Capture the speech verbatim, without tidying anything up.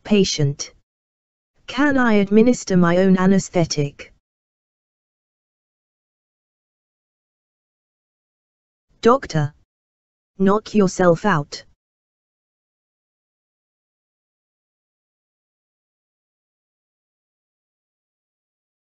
Patient. Can I administer my own anesthetic? Doctor. Knock yourself out.